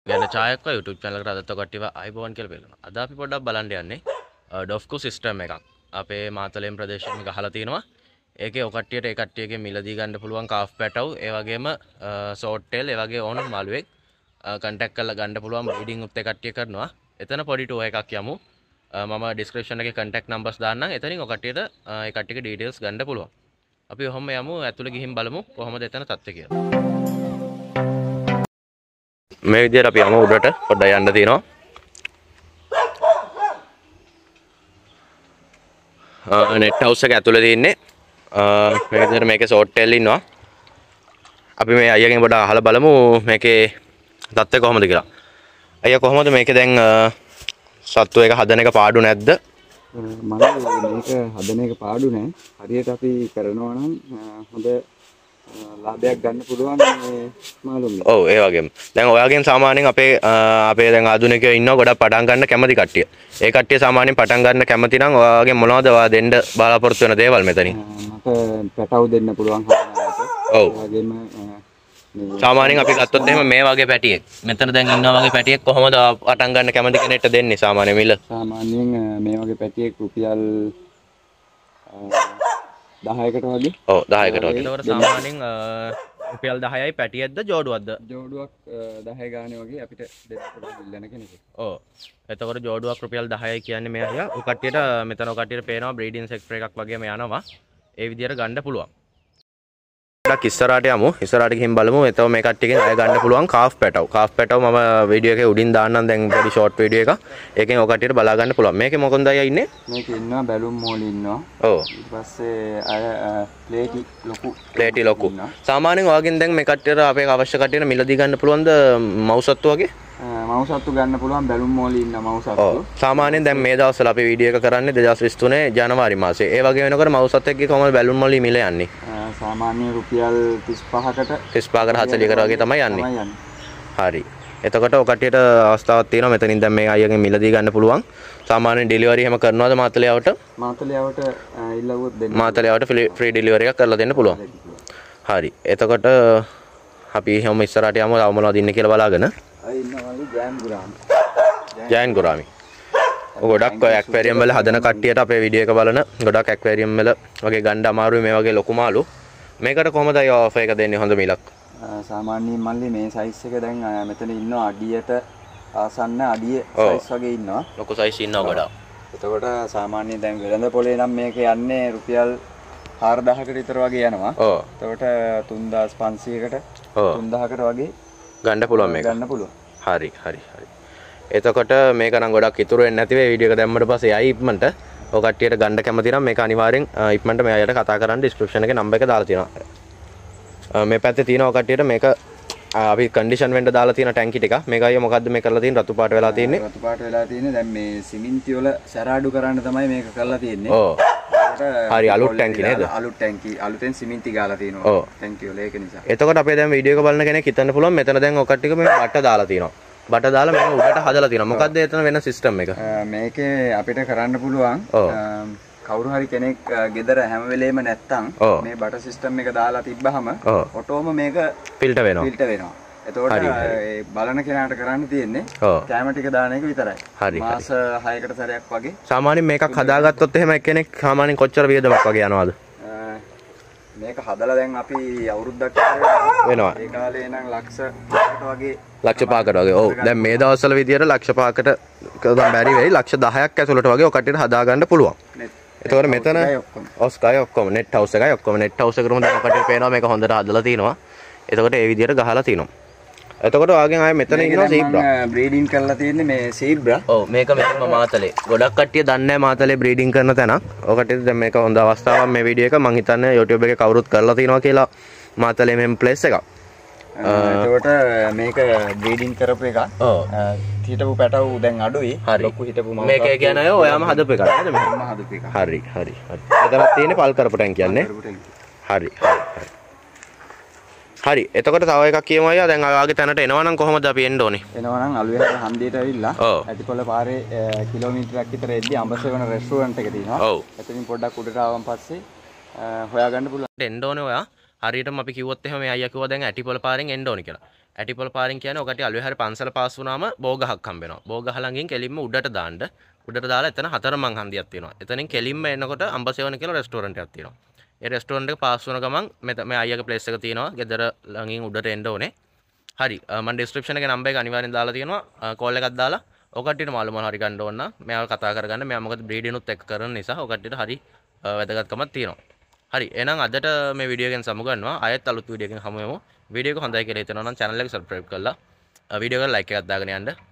ගැන ඡායක් YouTube channel එකට අදත් ඔකට්ටියව ආයිබෝන් කියලා බලනවා. අද අපි පොඩ්ඩක් බලන්න යන්නේ ඩොෆ්කෝ සිස්ටම් එකක්. අපේ මාතලේම් ප්‍රදේශයෙන් ගහලා තිනවා. ඒකේ ඔකට්ටියට ඒ කට්ටියගේ මිලදී ගන්න පුළුවන් කාෆ් පැටව්, ඒ වගේම ෂෝට් ටේල්, ඒ වගේ ඕනම මාළුවෙක් කන්ටැක්ට් කරලා ගන්න පුළුවන් බ්‍රීඩින් උත් ඒ කට්ටිය කරනවා. එතන පොඩි ටුවර් එකක් යමු. මම ඩිස්ක්‍රිප්ෂන් එකේ කන්ටැක්ට් නම්බර්ස් දාන්නම්. එතනින් ඔකට්ටියට ඒ කට්ටියගේ ඩීටේල්ස් ගන්න පුළුවන්. අපි ඔහොම යමු ඇතුළේ ගිහින් බලමු කොහොමද එතන තත්ත්වය කියලා. මේ විදිහට අපි යමු උඩට පොඩ්ඩක් යන්න තියෙනවා. නෙට් හවුස් එක ඇතුලේ තියෙන්නේ. මේ විදිහට මේකේ ෂෝට් ටේල් ඉන්නවා. අපි මේ අයියාගෙන් පොඩ්ඩක් අහලා බලමු මේකේ තත්ත්වය කොහොමද කියලා. අයියා කොහොමද මේකේ දැන් සත්තු එක හදන එක පාඩු නැද්ද? මම මේක හදන එක පාඩු නෑ. හරියට අපි කරනවා නම් හොඳ ලාභයක් ගන්න පුළුවන් මේ මාළුන්ගේ. ඔව් ඒ වගේම. දැන් ඔයාගෙන් සාමාන්‍යයෙන් අපේ දැන් ආධුනිකයෝ ඉන්නවා ගොඩක් පටන් ගන්න කැමති කට්ටිය. ඒ කට්ටිය සාමාන්‍යයෙන් පටන් ගන්න කැමති නම් ඔයාගෙන් මොනවද ඔයා දෙන්න බලාපොරොත්තු වෙන දේවල් මෙතනින්? මට පැටව් දෙන්න පුළුවන් හදනවාට. ඔව්. ඒ වගේම සාමාන්‍යයෙන් අපි ගත්තොත් එහෙම මේ වගේ පැටියෙක්. මෙතන දැන් ඉන්නා වගේ පැටියෙක් කොහොමද පටන් ගන්න කැමති කෙනෙක්ට දෙන්නේ සාමාන්‍ය මිල? සාමාන්‍යයෙන් මේ වගේ පැටියෙක් රුපියල් 10කට වගේ. ඔව් 10කට වගේ. ඒකට සාමාන්‍යයෙන් රුපියල් 10යි පැටියෙක්ද ජෝඩුවක්ද? ජෝඩුවක් 10 ගානේ වගේ අපිට දෙන්න පුළුවන් ඉල්ලන කෙනෙක්. ඔව්. එතකොට ජෝඩුවක් රුපියල් 10යි කියන්නේ මේ අයියා. ඔය කට්ටියට මෙතන ඔය කට්ටියට පේනවා බ්‍රීඩින් සෙක්ටර් එකක් වගේම යනවා. ඒ විදියට ගන්න පුළුවන්. ඩක් ඉස්සරහට යමු. ඉස්සරහට ගිහින් බලමු. එතකොට මේ කට්ටියකින් අය ගන්න පුළුවන් කාෆ් පැටව්. කාෆ් පැටව් මම වීඩියෝ එකේ උඩින් දාන්නම් දැන් පොඩි ෂෝට් වීඩියෝ එකක්. ඒකෙන් ඔය කට්ටියට බලා ගන්න පුළුවන්. මේකේ මොකන්ද අයියා ඉන්නේ? මේකේ ඉන්නවා බැලුම් මෝලි ඉන්නවා. ඔව්. ඊට පස්සේ අය ප්ලේටි ලොකු. ප්ලේටි ලොකු. සාමාන්‍යයෙන් ඔයගෙන් දැන් මේ කට්ටියට අපේ අවශ්‍ය කට්ටියට මිලදී ගන්න පුළුවන්ද මවුසත්තු වගේ? මවුසත්තු ගන්න පුළුවන් බැලුම් මෝලි ඉන්න මවුසත්තු. ඔව්. සාමාන්‍යයෙන් දැන් මේ දවස්වල අපි වීඩියෝ එක කරන්නේ 2023 ජනවාරි මාසේ. ඒ වගේ වෙනකොට මවුසත්තෙක්ගේ කොහොමද බැලුම් මෝලි මිල යන්නේ? සාමාන්‍ය රුපියල් 35කට 35කට 40කට වගේ තමයි යන්නේ. හරි. එතකොට ඔය කට්ටියට අවස්ථාවක් තියෙනවා මෙතනින් දැන් මේ අයගෙන් මිලදී ගන්න පුළුවන්. සාමාන්‍යයෙන් ඩෙලිවරි එහෙම කරනවද මාතලයාවට? මාතලයාවට ඉල්ලුවොත් දෙන්න. මාතලයාවට ෆ්‍රී ඩෙලිවරි එකක් කරලා දෙන්න පුළුවන්. හරි. එතකොට අපි හැම ඉස්සරහට යමු තව මොනවද ඉන්නේ කියලා බලාගෙන. අය ඉන්නවලු ජයන් ගුරාමි. ජයන් ගුරාමි. ගොඩක් ඔය ඇක්වැරියම් වල හදන කට්ටියට අපේ වීඩියෝ එක බලන ගොඩක් ඇක්වැරියම් වල වගේ ගන්න අමාරුයි මේ වගේ ලොකු මාළු. මේකට කොහමද අය ඔෆර් එක දෙන්නේ හොඳ මිලක්? සාමාන්‍යයෙන් මල්ලි මේ සයිස් එක දැන් මෙතන ඉන්නවා අඩියට ආසන්න අඩිය සයිස් වගේ ඉන්නවා. ලොකු සයිස් ඉන්නවා ගොඩක්. එතකොට සාමාන්‍යයෙන් දැන් වෙළඳ පොලේ නම් මේක යන්නේ රුපියල් 4000කට විතර වගේ යනවා. ඔව්. එතකොට 3500කට 3000කට වගේ ගන්න පුළුවන් මේක. ගන්න පුළුවන්. හරි හරි හරි. එතකොට මේක නම් ගොඩක් ඉතුරු වෙන්නේ නැති වෙයි වීඩියෝ එක දැම්මට පස්සේ යයි ඉක්මනට. ඔය කට්ටියට ගන්න කැමති නම් මේක අනිවාර්යෙන් ඉක්මනට මේ අයට කතා කරන්න ඩිස්ක්‍රිප්ෂන් එකේ නම්බර් එක දාලා තියෙනවා. මේ පැත්තේ තියෙන ඔය කට්ටියට මේක අපි කන්ඩිෂන් වෙන්න දාලා තියෙන ටැංකි ටික. මේක අයියා මොකද්ද මේ කරලා තියෙන්නේ රතු පාට වෙලා තියෙන්නේ? රතු පාට වෙලා තියෙන්නේ. දැන් මේ සිමෙන්ති වල සැරාඩු කරන්න තමයි මේක කරලා තියෙන්නේ. ඔව්. හරි අලුත් ටැංකි නේද? අලුත් ටැංකි. අලුතෙන් සිමෙන්ති ගාලා තියෙනවා. ටැංකි වල ඒක නිසා. එතකොට අපේ දැන් වීඩියෝ එක බලන කෙනෙක් හිතන්න පුළුවන් මෙතන දැන් ඔය කට්ටියක මේ බට දාලා තියෙනවා. බට දාලා මේක උඩට හදලා තියෙනවා. මොකද්ද එතන වෙන සිස්ටම් එක? මේකේ අපිට කරන්න පුළුවන් කවුරු හරි කෙනෙක් ගෙදර හැම වෙලේම නැත්තම් මේ බට සිස්ටම් එක දාලා තිබ්බහම ඔටෝම මේක ෆිල්ටර් වෙනවා. එතකොට ඒ බලන කෙනාට කරන්න තියෙන්නේ කැම ටික දාන එක විතරයි. මාස 6කට සැරයක් වගේ. සාමාන්‍යයෙන් මේකක් හදාගත්තොත් එහෙම එක්කෙනෙක් සාමාන්‍යයෙන් කොච්චර වියදමක් වගේ යනවද? මේක හදලා දැන් අපි අවුරුද්දක් වෙනවා. ඒ කාලේ නම් ලක්ෂ 5කට වගේ. ලක්ෂ 5කට වගේ. ඔව්. දැන් මේ දවස්වල විදියට ලක්ෂ 5කට කවදාවත් බැරි වෙයි. ලක්ෂ 10ක් ඇතුළට වගේ ඔය කට්ටියට හදා ගන්න පුළුවන්. එතකොට මෙතන ඔස්කයි ඔක්කොම නෙට් හවුස් එකයි ඔක්කොම නෙට් හවුස් එකට හොඳට ඔකට පේනවා මේක හොඳට හදලා තිනවා. එතකොට ඒ විදියට ගහලා තිනවා. එතකොට ඔයගෙන් ආයේ මෙතන ඉන්නවා සීබ්‍රා. බ්‍රීඩින් කරලා තියෙන්නේ මේ සීබ්‍රා. ඔව් මේක මෙතන මාතලේ. ගොඩක් කට්ටිය දන්නේ නැහැ මාතලේ බ්‍රීඩින් කරන තැනක්. ඔය කට්ටියට දැන් මේක හොඳ අවස්ථාවක් මේ වීඩියෝ එක මම හිතන්නේ YouTube එකේ කවුරුත් කරලා තිනවා කියලා මාතලේ මෙම් ප්ලේස් එකක්. එතකොට මේක බ්‍රීඩින් කරපු එක. ඔව්. හිටපු පැටවු දැන් අඩුයි. ලොකු හිටපු මම මේකේ කියන්නේ අය ඔයාම හදපු එකක් නේද මේ? මම හදපු එක. හරි හරි හරි. එතනක් තියෙන්නේ පල් කරපු ටැංක් කියන්නේ. හරි හරි හරි. හරි. එතකොට තව එකක් කියමු අයියා. දැන් ආගේ තැනට එනවනම් කොහොමද අපි එන්න ඕනේ? එනවනම් අලුයහර හන්දියට ඇවිල්ලා ඇතිකොළ පාරේ කිලෝමීටරයක් විතර එද්දි අඹසෙවන රෙස්ටුරන්ට් එක තියෙනවා. එතනින් පොඩ්ඩක් උඩට ආවන් පස්සේ හොයාගන්න පුළුවන්. එන්න ඕනේ ඔයා. හරියටම අපි කිව්වොත් එහෙම මේ අයියා කිව්වා දැන් ඇටිපොළ පාරෙන් එන්න ඕනේ කියලා. ඇටිපොල පාරින් කියන්නේ ඔකට අලුවේ හරි පන්සල පාස් වුණාම බෝගහක් හම්බ වෙනවා. බෝගහ ළඟින් කෙලින්ම උඩට දාන්න. උඩට දාලා එතන හතරමං හන්දියක් තියෙනවා. එතනින් කෙලින්ම එනකොට අම්බසෙවන කියලා රෙස්ටෝරන්ට් එකක් තියෙනවා. ඒ රෙස්ටෝරන්ට් එක පාස් වුණ ගමන් මේ අයියාගේ ප්ලේස් එක තියෙනවා. ගෙදර ළඟින් උඩට එන්න ඕනේ. හරි මම ඩිස්ක්‍රිප්ෂන් එකේ නම්බර් එක අනිවාර්යෙන් දාලා තියෙනවා. කෝල් එකක් දාලා ඔය කට්ටියට මාළු මොනවා හරි ගන්න ඕන නම් මෙයාව කතා කරගන්න. මෙයා මොකද බ්‍රීඩින් උත් එක්ක කරන නිසා ඔය කට්ටියට හරි වැදගත්කමක් තියෙනවා. හරි එහෙනම් අදට මේ වීඩියෝ එකෙන් සමුගන්නවා. ආයෙත් අලුත් වීඩියෝ එකකින් හමු වෙමු. වීඩියෝ එක හොඳයි කියලා හිතනවා නම් channel එක subscribe කරලා වීඩියෝ එකට like එකක් දාගෙන යන්න.